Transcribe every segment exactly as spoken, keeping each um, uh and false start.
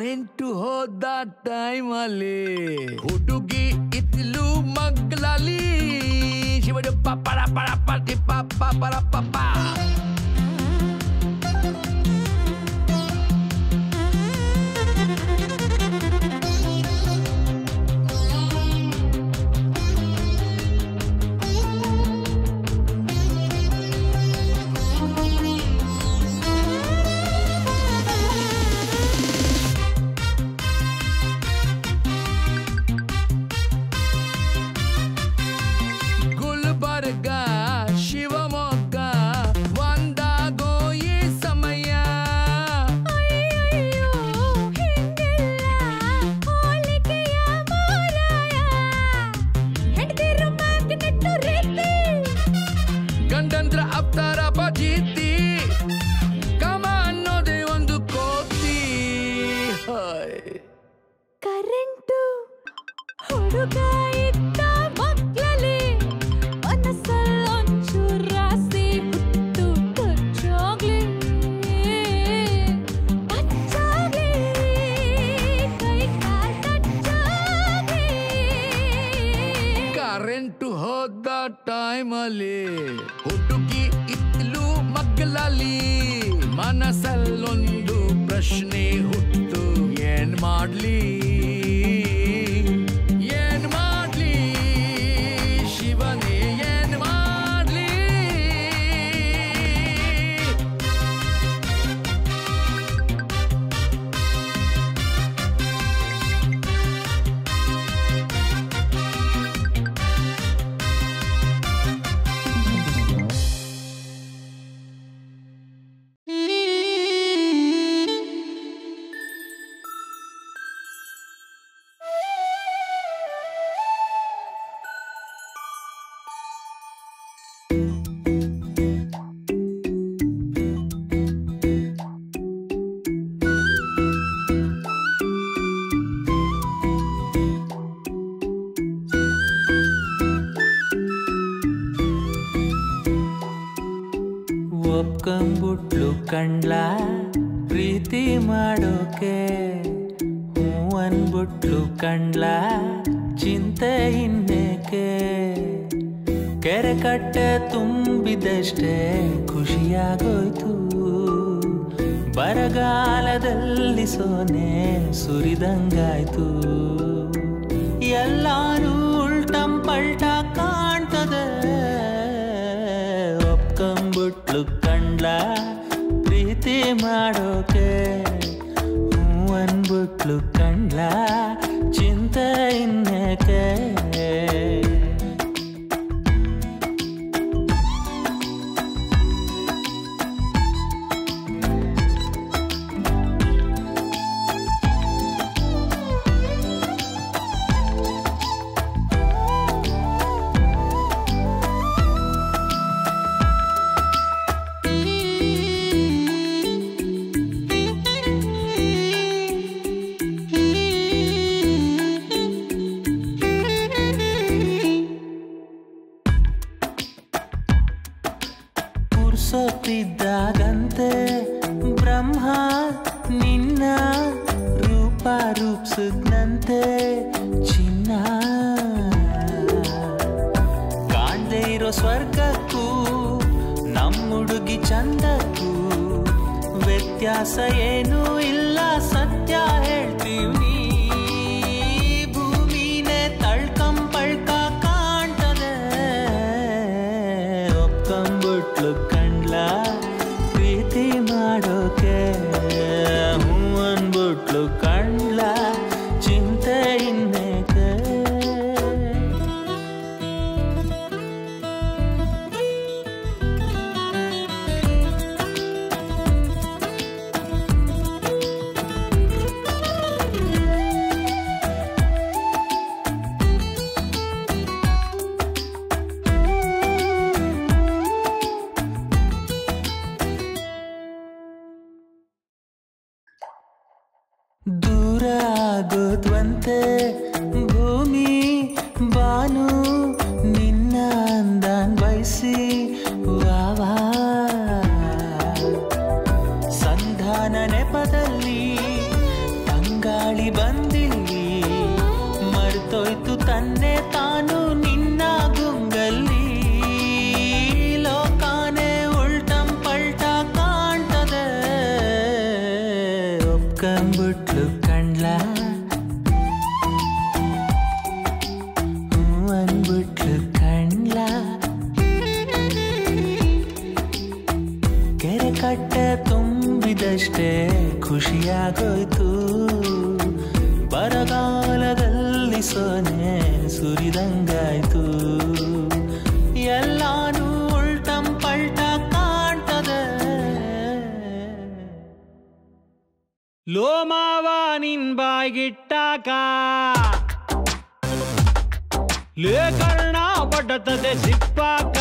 Current ಹೋದ ಟೈಮಲ್ಲಿ ಹುಡುಗಿ ಇತ್ಲು ಮಗ್ಲಲ್ಲಿ ಶಿವಡು ಪರ ಪರ ಪಟಿ ಪಪ್ಪ ಪರ ಪಪ್ಪ ಕರೆಂಟು ಹುಡುಗ ಇದ್ದ ಮಕ್ಕಳಲ್ಲಿ ಮನಸ್ಸಲ್ಲೊಂಚೂರು ರಾಸಿ ಹುಟ್ಟು ಕಚ್ಚಾಗ್ಲಿ ಕಚ್ಚಾಗ್ಲಿ ಕೈ ಕಾಲ್ ಕಚ್ಚಾಗ್ಲಿ ಕರೆಂಟು ಹೋದ ಟೈಮಲ್ಲಿ ಹುಡುಗಿ ಇತ್ಲು ಮಗ್ಲಲ್ಲಿ ಮನಸ್ಸಲ್ಲೊಂದು ಪ್ರಶ್ನೆ ಹುಟ್ಟು ಏನ್ ಮಾಡ್ಲಿ ಏನ್ ಮಾಡ್ಲಿ ಶಿವನೇ ಏನ್ ಮಾಡ್ಲಿ ಒಪ್ಕೊಂಬಿಟ್ಲು ಕಂಡ್ಲ ಪ್ರೀತಿ ಮಾಡೋಕೆ ಹೂ ಅನ್ಬಿಟ್ಲು ಕಂಡ್ಲ ಚಿಂತೆ ಇನ್ನೇಕೆ ಕೆರೆ ಕಟ್ಟೆ ತುಂಬಿದಷ್ಟೇ ಖುಷಿಯಾಗೋಯ್ತು ಬರಗಾಲದಲ್ಲಿ ಸೋನೆ ಸುರಿದಂಗಾಯ್ತು ಎಲ್ಲಾರು ಉಲ್ಟಂ ಪಲ್ಟ ಕಾಣ್ತದೆ ಒಪ್ಕೊಂಬಿಟ್ಲು ಕಂಡ್ಲ ಪ್ರೀತಿ ಮಾಡೋಕೆ ಹೂ ಅನ್ಬಿಟ್ಲು ಕಂಡ್ಲ ಚಿಂತೆ ಇನ್ನೇಕೆ ಸೋತಿದ್ದಾಗಂತೆ ಬ್ರಹ್ಮ ನಿನ್ನ ರೂಪ ರೂಪಿಸಿದ್ನಂತೆ ಚಿನ್ನ ಕಾಣ್ದೇ ಇರೋ ಸ್ವರ್ಗಕ್ಕೂ ನಮ್ಮುಡುಗಿ ಚಂದಕ್ಕೂ ವ್ಯತ್ಯಾಸ ಏನೂ ಇಲ್ಲ ಸತ್ಯ ಹೇಳ್ತೀವಿ ಭೂಮಿನೇ ತಳ್ಕಂಪಳ್ಕ ಕಾಣ್ತದೆ ಒಪ್ಕೊಂಬಿಟ್ಲು ಪ್ರೀತಿ ಮಾಡೋಕೆ ಹೂ ಅನ್ಬಿಟ್ಲು ಕಂಡ್ಲ ಚಿಂತೆ ಇನ್ನೇಕೆ ದೂರ ಆಗೋದ್ವಂತೆ ಭೂಮಿ ಬಾನು ನಿನ್ನ ಅಂದಾನ್ ಬಯಸಿ ವಾವಾ ಸಂಧಾನ ನೆಪದಲ್ಲಿ ತಂಗ ಬಂದಿಲ್ಲಿ ಮರ್ತೋಯ್ತು ತನ್ನೆ ತಾನು ನಿನ್ನ ಗುಂಗಲ್ಲಿ ಲೋಕಾನೆ ಉಲ್ಟಂ ಪಲ್ಟ ಕಾಣ್ತದೆ ಒಪ್ಕೊಂಡ್ಬಿಟ್ಲು ಕಂಡ್ಲ ಹ್ಞೂ ಅಂದ್ಬಿಟ್ಲು ಕಂಡ್ಲ ಕೆರೆ ಕಟ್ಟೆ ತುಂಬಿದಷ್ಟೇ ಖುಷಿಯಾಗೋಯ್ತು ಬರಗಾಲದಲ್ಲಿ ಸೊನೆ ಸುರಿದಂಗಾಯ್ತು ಎಲ್ಲಾನು ಉಲ್ಟಂ ಪಲ್ಟ ಕಾಣ್ತದೆ ಲೋ ಮಾವ ನಿನ್ ಬಾಯ್ಗಿಟ್ಟಾಕ ಲೇ ಕರ್ಣ ಬಡತದೆ ಸಿಪ್ಪಾಕ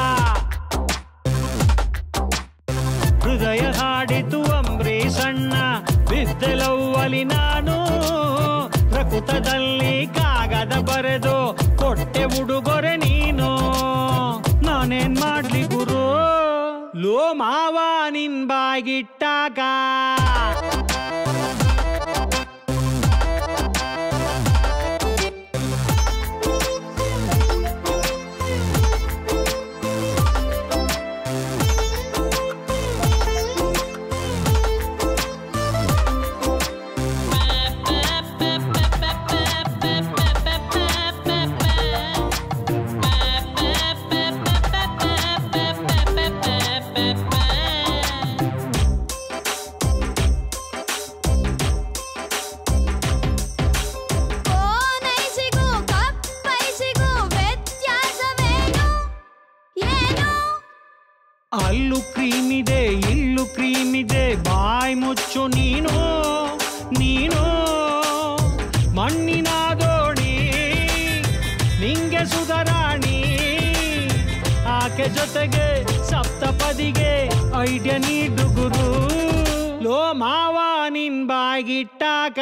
ಹೃದಯ ಹಾಡಿತು ಅಂಬರೀಷಣ್ಣ ಬಿದ್ದೆಲವ್ವಲಿ ನಾನು ಪ್ರಕೃತದಲ್ಲಿ ಕಾಗದ ಬರೆದು ಕೊಟ್ಟೆ ಉಡುಗೊರೆ ನೀನು ನಾನೇನ್ ಮಾಡ್ಲಿ ಗುರು ಲೋ ಮಾವ ನಿನ್ ಬಾಯ್ಗಿಟ್ಟಾಕ ಅಲ್ಲೂ ಕ್ರೀಮಿದೆ ಇಲ್ಲೂ ಕ್ರೀಮಿದೆ ಬಾಯ್ ಮುಚ್ಚು ನೀನು ನೀನು ಮಣ್ಣಿನ ದೋಣಿ ನಿಂಗೆ ಸುಧರಾಣಿ ಆಕೆ ಜೊತೆಗೆ ಸಪ್ತಪದಿಗೆ ಐಡಿಯಾ ನೀಡು ಗುರು ಲೋ ಮಾವ ನಿನ್ ಬಾಯ್ಗಿಟ್ಟಾಕ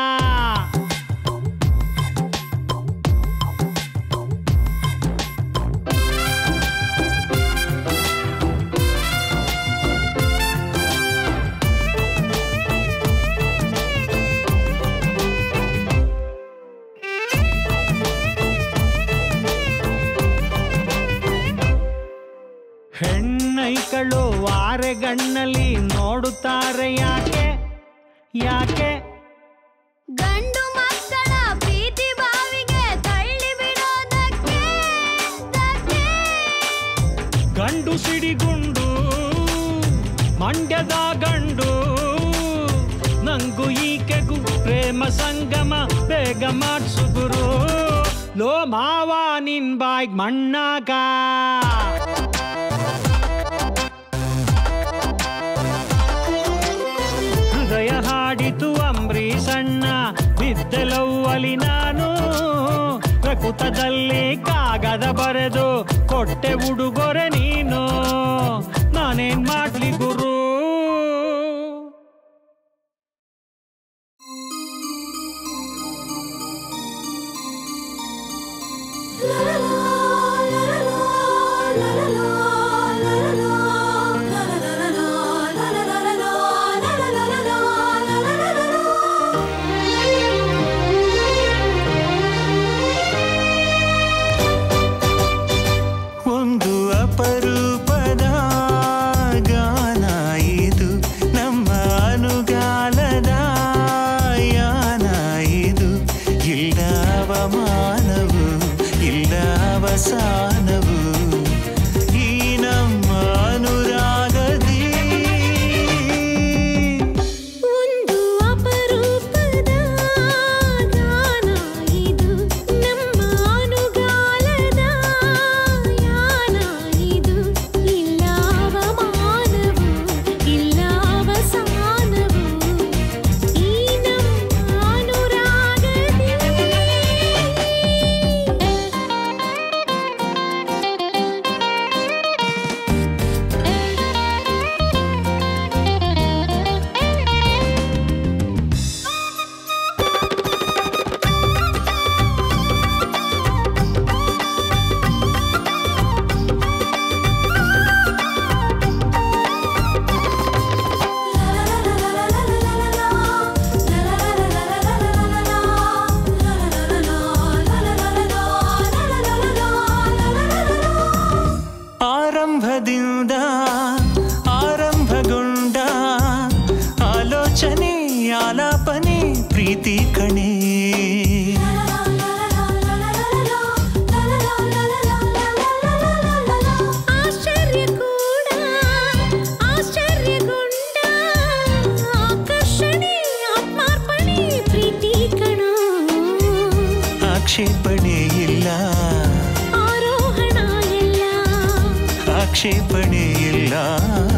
ಹೆಣ್ಣೈಕಳು ವಾರೆಗಣ್ಣಲ್ಲಿ ನೋಡುತ್ತಾರೆ ಯಾಕೆ ಯಾಕೆ ಗಂಡು ಮಕ್ಕಳ ಪ್ರೀತಿ ಬಾವಿಗೆ ತಳ್ಳಿ ಬಿಡೋದಕ್ಕೆ ಗಂಡು ಸಿಡಿಗುಂಡು ಮಂಡ್ಯದ ಗಂಡು ನಂಗು ಈಕೆಗೂ ಪ್ರೇಮ ಸಂಗಮ ಬೇಗ ಮಾಡ್ಸು ಗುರು ಲೋ ಮಾವ ನಿನ್ ಬಾಯ್ಗ್ ಮಣ್ಣಾಗ ಹೃದಯ ಹಾಡಿತು ಅಂಬರೀಷಣ್ಣ ಬಿದ್ದೆಲವ್ವಲಿ ನಾನು ಪ್ರಕೃತದಲ್ಲಿ ಕಾಗದ ಬರೆದು ಕೊಟ್ಟೆ ಉಡುಗೊರೆ ನೀನು ನಾನೇನ್ ಮಾಡ್ಲಿ ಗುರು ಒಂದು ಅಪರೂಪದ ಗಾನ ಆಲಾಪನೆ ಪ್ರೀತಿ ಕಣೆ. ಆಶ್ಚರ್ಯ ಕೂಡ ಆಶ್ಚರ್ಯಗೊಂಡ ಆಕರ್ಷಣೆ ಆತ್ಮಾರ್ಪಣೆ ಪ್ರೀತಿ ಕಣ. ಆಕ್ಷೇಪಣೆ ಇಲ್ಲ ಆರೋಹಣ ಇಲ್ಲ ಆಕ್ಷೇಪಣೆ ಇಲ್ಲ